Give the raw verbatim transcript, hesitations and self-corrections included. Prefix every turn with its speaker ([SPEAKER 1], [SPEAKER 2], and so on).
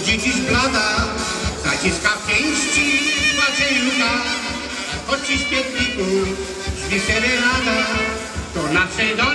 [SPEAKER 1] Chodzi dziś blada, zaciska w pięści, płacze Juda. Choć ci z piętników brzmi serenada, to nasze do